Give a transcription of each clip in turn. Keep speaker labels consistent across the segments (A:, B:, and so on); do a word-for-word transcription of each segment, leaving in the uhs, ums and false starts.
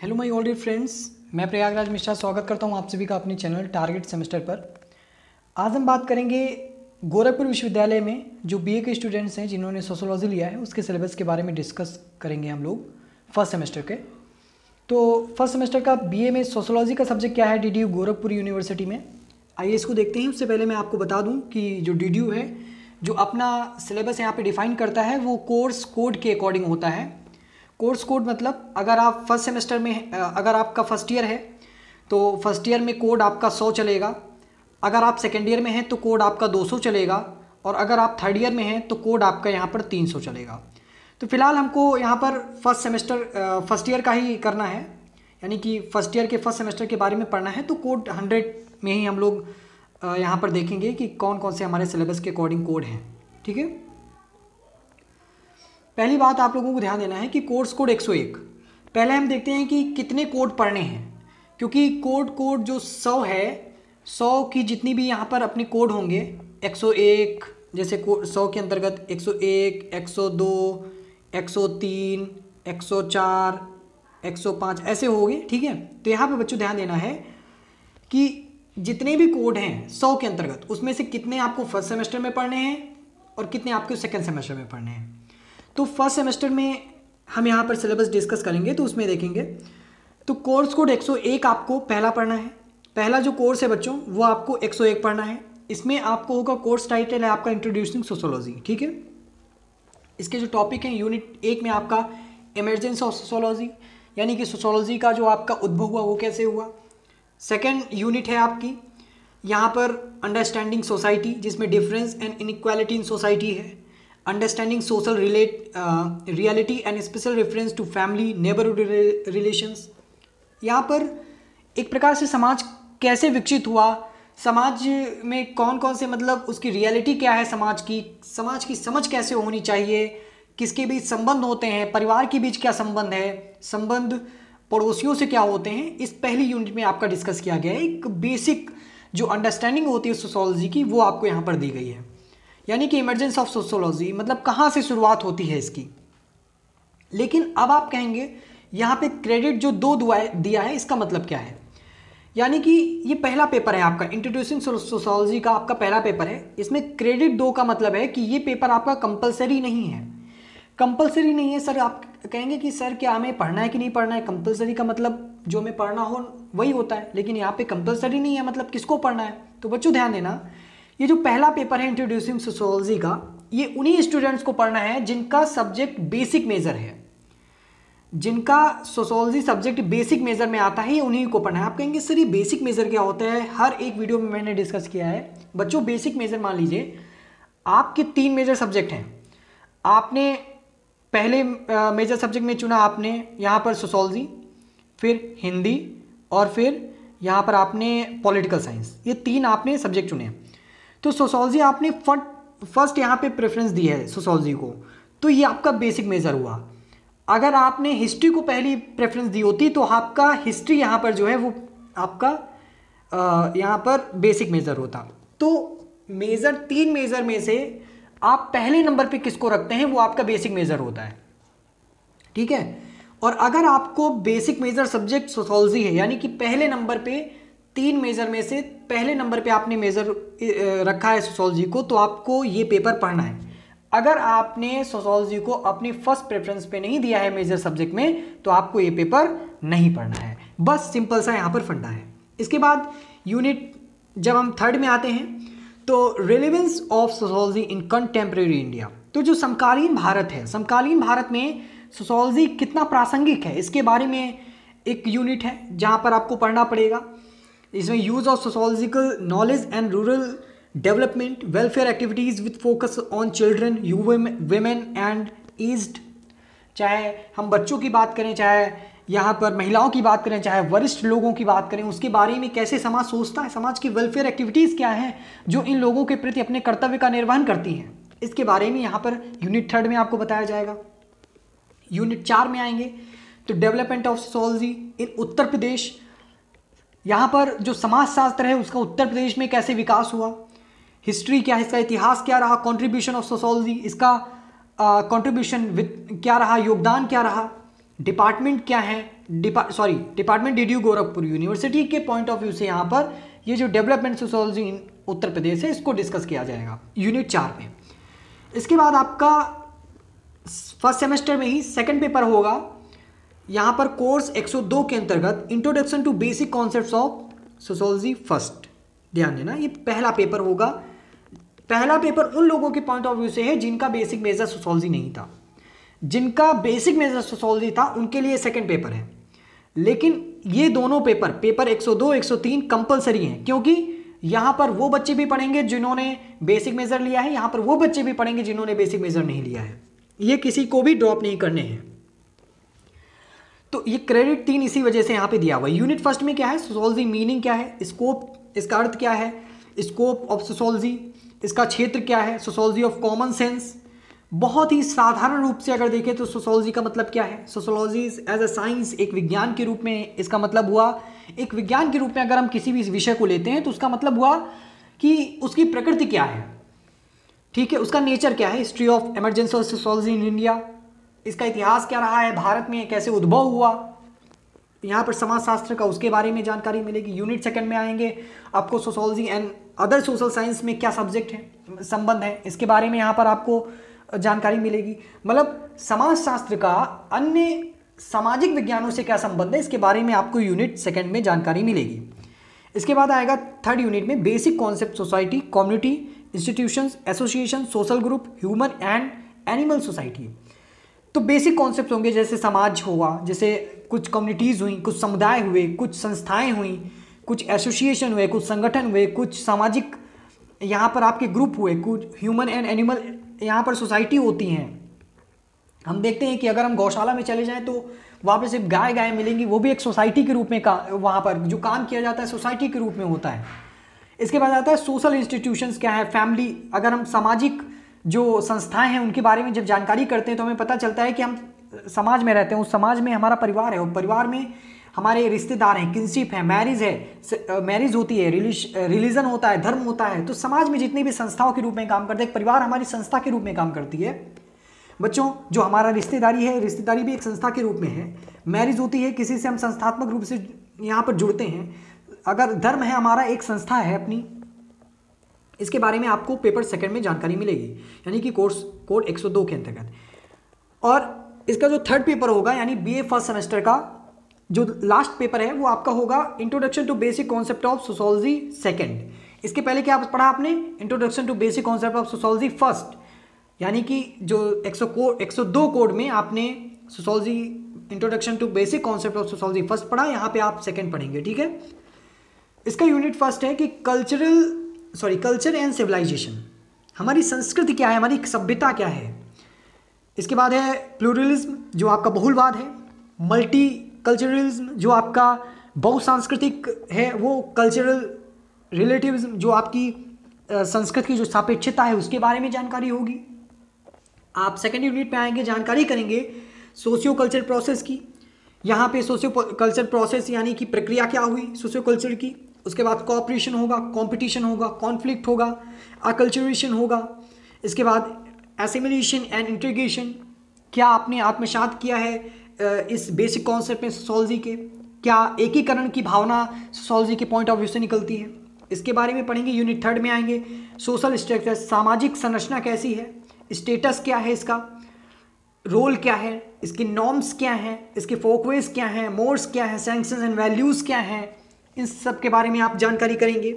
A: Hello my all dear friends, मैं प्रयागराज मिश्रा स्वागत करता हूं आप सभी का अपने चैनल टारगेट सेमेस्टर पर। आज हम बात करेंगे गोरखपुर विश्वविद्यालय में जो बीए के स्टूडेंट्स हैं जिन्होंने सोशोलॉजी लिया है उसके सिलेबस के बारे में डिस्कस करेंगे हम लोग फर्स्ट सेमेस्टर के। तो फर्स्ट सेमेस्टर का बीए में सोशोलॉजी का सब्जेक्ट क्या है डीडीयू गोरखपुर यूनिवर्सिटी में, आइए इसको देखते हैं। उससे पहले मैं आपको बता दूँ कि जो डीडीयू है जो अपना सिलेबस यहाँ पर डिफ़ाइन करता है वो कोर्स कोड के अकॉर्डिंग होता है। कोर्स कोड मतलब अगर आप फर्स्ट सेमेस्टर में अगर आपका फर्स्ट ईयर है तो फर्स्ट ईयर में कोड आपका सौ चलेगा, अगर आप सेकेंड ईयर में हैं तो कोड आपका दो सौ चलेगा, और अगर आप थर्ड ईयर में हैं तो कोड आपका यहाँ पर तीन सौ चलेगा। तो फिलहाल हमको यहाँ पर फर्स्ट सेमेस्टर फर्स्ट ईयर का ही करना है, यानी कि फर्स्ट ईयर के फर्स्ट सेमेस्टर के बारे में पढ़ना है। तो कोड हंड्रेड में ही हम लोग यहाँ पर देखेंगे कि कौन कौन से हमारे सिलेबस के अकॉर्डिंग कोड हैं। ठीक है, पहली बात आप लोगों को ध्यान देना है कि कोर्स कोड एक सौ एक। पहले हम देखते हैं कि कितने कोड पढ़ने हैं, क्योंकि कोड कोड जो सौ है, सौ की जितनी भी यहाँ पर अपने कोड होंगे एक सौ एक, जैसे सौ के अंतर्गत एक सौ एक, एक सौ दो, एक सौ तीन, एक सौ चार, एक सौ पाँच ऐसे हो गए। ठीक है, तो यहाँ पे बच्चों ध्यान देना है कि जितने भी कोड हैं सौ के अंतर्गत उसमें से कितने आपको फर्स्ट सेमेस्टर में पढ़ने हैं और कितने आपको सेकेंड सेमेस्टर में पढ़ने हैं। तो फर्स्ट सेमेस्टर में हम यहाँ पर सिलेबस डिस्कस करेंगे तो उसमें देखेंगे तो कोर्स कोड एक सौ एक आपको पहला पढ़ना है। पहला जो कोर्स है बच्चों वो आपको एक सौ एक पढ़ना है। इसमें आपको होगा कोर्स टाइटल है आपका इंट्रोड्यूसिंग सोशोलॉजी। ठीक है, इसके जो टॉपिक हैं यूनिट एक में आपका इमर्जेंस ऑफ सोशोलॉजी, यानी कि सोशोलॉजी का जो आपका उद्भव हुआ वो कैसे हुआ। सेकेंड यूनिट है आपकी यहाँ पर अंडरस्टैंडिंग सोसाइटी, जिसमें difference and inequality in society है, understanding social relate reality and special reference to family neighbourhood relations. यहाँ पर एक प्रकार से समाज कैसे विकसित हुआ, समाज में कौन कौन से मतलब उसकी रियलिटी क्या है, समाज की समाज की समझ कैसे होनी चाहिए, किसके बीच संबंध होते हैं, परिवार के बीच क्या संबंध है, संबंध पड़ोसियों से क्या होते हैं, इस पहली यूनिट में आपका डिस्कस किया गया है। एक बेसिक जो अंडरस्टैंडिंग होती है सोशोलॉजी की वो आपको यहाँ पर दी गई है, यानी कि इमर्जेंस ऑफ सोशोलॉजी मतलब कहाँ से शुरुआत होती है इसकी। लेकिन अब आप कहेंगे यहाँ पे क्रेडिट जो दो दिया है इसका मतलब क्या है, यानी कि ये पहला पेपर है आपका इंट्रोड्यूसिंग सोशोलॉजी का, आपका पहला पेपर है। इसमें क्रेडिट दो का मतलब है कि ये पेपर आपका कंपलसरी नहीं है। कंपलसरी नहीं है सर, आप कहेंगे कि सर क्या हमें पढ़ना है कि नहीं पढ़ना है। कंपलसरी का मतलब जो हमें पढ़ना हो वही होता है, लेकिन यहाँ पे कंपलसरी नहीं है, मतलब किसको पढ़ना है। तो बच्चों ध्यान देना, ये जो पहला पेपर है इंट्रोड्यूसिंग सोशोलॉजी का, ये उन्हीं स्टूडेंट्स को पढ़ना है जिनका सब्जेक्ट बेसिक मेजर है, जिनका सोशोलॉजी सब्जेक्ट बेसिक मेजर में आता है, ये उन्हीं को पढ़ना है। आप कहेंगे सर ये बेसिक मेजर क्या होता है, हर एक वीडियो में मैंने डिस्कस किया है। बच्चों बेसिक मेजर मान लीजिए आपके तीन मेजर सब्जेक्ट हैं, आपने पहले मेजर सब्जेक्ट में चुना आपने यहाँ पर सोशोलॉजी, फिर हिंदी और फिर यहाँ पर आपने पॉलिटिकल साइंस, ये तीन आपने सब्जेक्ट चुने। तो सोशोलॉजी आपने फर्स्ट यहाँ पे प्रेफरेंस दी है सोशोलॉजी को, तो ये आपका बेसिक मेजर हुआ। अगर आपने हिस्ट्री को पहली प्रेफरेंस दी होती तो आपका हिस्ट्री यहाँ पर जो है वो आपका यहाँ पर बेसिक मेजर होता। तो मेजर तीन मेजर में से आप पहले नंबर पे किसको रखते हैं वो आपका बेसिक मेजर होता है। ठीक है, और अगर आपको बेसिक मेजर सब्जेक्ट सोशोलॉजी है, यानी कि पहले नंबर पे तीन मेजर में से पहले नंबर पे आपने मेजर रखा है सोशोलॉजी को, तो आपको ये पेपर पढ़ना है। अगर आपने सोशोलॉजी को अपनी फर्स्ट प्रेफरेंस पे नहीं दिया है मेजर सब्जेक्ट में, तो आपको ये पेपर नहीं पढ़ना है। बस सिंपल सा यहाँ पर फंडा है। इसके बाद यूनिट जब हम थर्ड में आते हैं तो relevance of sociology in contemporary India. तो जो समकालीन भारत है, समकालीन भारत में सोशोलॉजी कितना प्रासंगिक है इसके बारे में एक यूनिट है जहाँ पर आपको पढ़ना पड़ेगा। इसमें use of sociological knowledge and rural development, welfare activities with focus on children, you women and aged. चाहे हम बच्चों की बात करें, चाहे यहाँ पर महिलाओं की बात करें, चाहे वरिष्ठ लोगों की बात करें, उसके बारे में कैसे समाज सोचता है, समाज की वेलफेयर एक्टिविटीज़ क्या हैं जो इन लोगों के प्रति अपने कर्तव्य का निर्वहन करती हैं, इसके बारे में यहाँ पर यूनिट थर्ड में आपको बताया जाएगा। यूनिट चार में आएंगे तो development of sociology in Uttar Pradesh, यहाँ पर जो समाजशास्त्र है उसका उत्तर प्रदेश में कैसे विकास हुआ, हिस्ट्री क्या है, इसका इतिहास क्या रहा, कंट्रीब्यूशन ऑफ सोशोलॉजी, इसका कंट्रीब्यूशन विद क्या रहा, योगदान क्या रहा, डिपार्टमेंट क्या है, डिपा sorry department D D U Gorakhpur University के पॉइंट ऑफ व्यू से यहाँ पर ये जो डेवलपमेंट सोशोलॉजी इन उत्तर प्रदेश है इसको डिस्कस किया जाएगा यूनिट चार में। इसके बाद आपका फर्स्ट सेमेस्टर में ही सेकंड पेपर होगा यहाँ पर कोर्स एक सौ दो के अंतर्गत introduction to basic concepts of sociology first. ध्यान देना, ये पहला पेपर होगा। पहला पेपर उन लोगों के पॉइंट ऑफ व्यू से है जिनका बेसिक मेजर सोशोलॉजी नहीं था। जिनका बेसिक मेजर सोशोलॉजी था उनके लिए सेकंड पेपर है, लेकिन ये दोनों पेपर पेपर एक सौ दो एक सौ तीन कंपलसरी हैं, क्योंकि यहाँ पर वो बच्चे भी पढ़ेंगे जिन्होंने बेसिक मेजर लिया है, यहाँ पर वो बच्चे भी पढ़ेंगे जिन्होंने बेसिक मेजर नहीं लिया है। ये किसी को भी ड्रॉप नहीं करने हैं। तो ये क्रेडिट तीन इसी वजह से यहाँ पे दिया हुआ है। यूनिट फर्स्ट में क्या है, सोशोलॉजी मीनिंग क्या है, स्कोप इसका अर्थ क्या है, स्कोप ऑफ सोशोलॉजी इसका क्षेत्र क्या है, सोशोलॉजी ऑफ कॉमन सेंस। बहुत ही साधारण रूप से अगर देखें तो सोशोलॉजी का मतलब क्या है, सोशोलॉजी एज अ साइंस, एक विज्ञान के रूप में इसका मतलब हुआ। एक विज्ञान के रूप में अगर हम किसी भी विषय को लेते हैं तो उसका मतलब हुआ कि उसकी प्रकृति क्या है, ठीक है, उसका नेचर क्या है, history of emergence of sociology in India, इसका इतिहास क्या रहा है, भारत में कैसे उद्भव हुआ। यहाँ पर समाजशास्त्र का उसके बारे में जानकारी मिलेगी। यूनिट सेकंड में आएंगे आपको sociology and other social science में क्या सब्जेक्ट है, संबंध है, इसके बारे में यहाँ पर आपको जानकारी मिलेगी। मतलब समाजशास्त्र का अन्य सामाजिक विज्ञानों से क्या संबंध है, इसके बारे में आपको यूनिट सेकंड में जानकारी मिलेगी। इसके बाद आएगा थर्ड यूनिट में basic concept society, community, institutions, association, social group, human and animal society. तो बेसिक कॉन्सेप्ट होंगे जैसे समाज हुआ, जैसे कुछ कम्युनिटीज़ हुई, कुछ समुदाय हुए, कुछ संस्थाएं हुई, कुछ एसोसिएशन हुए, कुछ संगठन हुए, कुछ सामाजिक यहाँ पर आपके ग्रुप हुए, कुछ ह्यूमन एंड एनिमल यहाँ पर सोसाइटी होती हैं। हम देखते हैं कि अगर हम गौशाला में चले जाएं तो वहाँ पे सिर्फ गाय गाय मिलेंगी, वो भी एक सोसाइटी के रूप में का वहाँ पर जो काम किया जाता है सोसाइटी के रूप में होता है। इसके बाद आता है सोशल इंस्टीट्यूशंस क्या है, फैमिली। अगर हम सामाजिक जो संस्थाएं हैं उनके बारे में जब जानकारी करते हैं तो हमें पता चलता है कि हम समाज में रहते हैं, उस समाज में हमारा परिवार है, और परिवार में हमारे रिश्तेदार हैं, किनशिप है, मैरिज है, मैरिज होती है, रिलीजन होता है, धर्म होता है। तो समाज में जितनी भी संस्थाओं के रूप में काम करते हैं, परिवार हमारी संस्था के रूप में काम करती है। बच्चों, जो हमारा रिश्तेदारी है, रिश्तेदारी भी एक संस्था के रूप में है। मैरिज होती है, किसी से हम संस्थात्मक रूप से यहाँ पर जुड़ते हैं। अगर धर्म है हमारा, एक संस्था है अपनी। इसके बारे में आपको पेपर सेकंड में जानकारी मिलेगी, यानी कि कोर्स कोड एक सौ दो के अंतर्गत। और इसका जो थर्ड पेपर होगा यानी बीए फर्स्ट सेमेस्टर का जो लास्ट पेपर है वो आपका होगा introduction to basic concept of sociology second. इसके पहले क्या पढ़ा आपने, introduction to basic concept of sociology first, यानी कि जो एक सौ कोड एक सौ दो कोड में आपने sociology introduction to basic concept of sociology first पढ़ा, यहाँ पे आप सेकंड पढ़ेंगे, ठीक है। इसका यूनिट फर्स्ट है कि cultural sorry culture and civilisation, हमारी संस्कृति क्या है, हमारी सभ्यता क्या है। इसके बाद है प्लूरलिज्म जो आपका बहुलवाद है, मल्टी कल्चरलिज्म जो आपका बहुसांस्कृतिक है, वो कल्चरल रिलेटिविज्म जो आपकी संस्कृति की जो सापेक्षता है उसके बारे में जानकारी होगी। आप सेकेंड यूनिट में आएंगे, जानकारी करेंगे सोशियो कल्चर प्रोसेस की। यहाँ पे सोशियो कल्चर प्रोसेस यानी कि प्रक्रिया क्या हुई सोशियो कल्चर की। उसके बाद कोऑपरेशन होगा, कंपटीशन होगा, कॉन्फ्लिक्ट होगा, अकल्चरेशन होगा। इसके बाद एसिमिलेशन एंड इंटीग्रेशन, क्या आपने आत्मसात किया है इस बेसिक कॉन्सेप्ट में सोशोलॉजी के, क्या एकीकरण की भावना सोशोलॉजी के पॉइंट ऑफ व्यू से निकलती है, इसके बारे में पढ़ेंगे। यूनिट थर्ड में आएंगे सोशल स्ट्रक्चर, सामाजिक संरचना कैसी है, स्टेटस क्या है, इसका रोल क्या है, इसके नॉर्म्स क्या हैं, इसके फोकवेज क्या हैं, मोड्स क्या हैं, सैंक्शंस एंड वैल्यूज़ क्या हैं, इन सब के बारे में आप जानकारी करेंगे।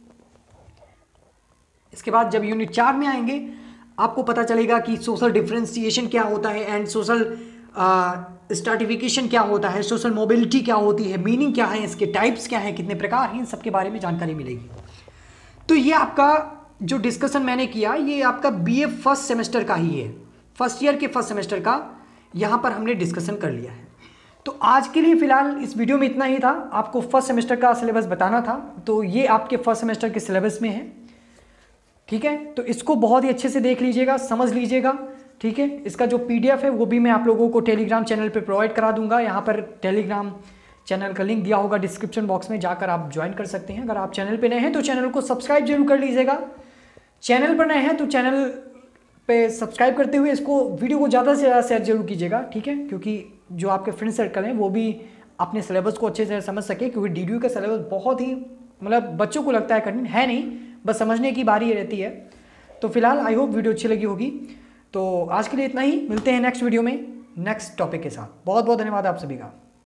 A: इसके बाद जब यूनिट चार में आएंगे आपको पता चलेगा कि सोशल डिफ्रेंसिएशन क्या होता है एंड सोशल स्ट्रैटिफिकेशन क्या होता है, सोशल मोबिलिटी क्या होती है, मीनिंग क्या है, इसके टाइप्स क्या है, कितने प्रकार हैं, इन सब के बारे में जानकारी मिलेगी। तो ये आपका जो डिस्कशन मैंने किया ये आपका बीए फर्स्ट सेमेस्टर का ही है, फर्स्ट ईयर के फर्स्ट सेमेस्टर का यहाँ पर हमने डिस्कशन कर लिया है। तो आज के लिए फ़िलहाल इस वीडियो में इतना ही था, आपको फर्स्ट सेमेस्टर का सिलेबस बताना था। तो ये आपके फर्स्ट सेमेस्टर के सिलेबस में है, ठीक है। तो इसको बहुत ही अच्छे से देख लीजिएगा, समझ लीजिएगा, ठीक है। इसका जो पीडीएफ है वो भी मैं आप लोगों को टेलीग्राम चैनल पे प्रोवाइड करा दूंगा। यहाँ पर टेलीग्राम चैनल का लिंक दिया होगा डिस्क्रिप्शन बॉक्स में, जाकर आप ज्वाइन कर सकते हैं। अगर आप चैनल पे नए हैं तो चैनल को सब्सक्राइब जरूर कर लीजिएगा। चैनल पर नए हैं तो चैनल पे सब्सक्राइब करते हुए इसको वीडियो को ज़्यादा से ज़्यादा शेयर जरूर कीजिएगा, ठीक है, क्योंकि जो आपके फ्रेंड सर्कल हैं वो भी अपने सिलेबस को अच्छे से समझ सके, क्योंकि डी डी यू का सिलेबस बहुत ही मतलब बच्चों को लगता है कठिन है नहीं, बस समझने की बारी रहती है। तो फिलहाल आई होप वीडियो अच्छी लगी होगी। तो आज के लिए इतना ही, मिलते हैं नेक्स्ट वीडियो में नेक्स्ट टॉपिक के साथ। बहुत बहुत धन्यवाद आप सभी का।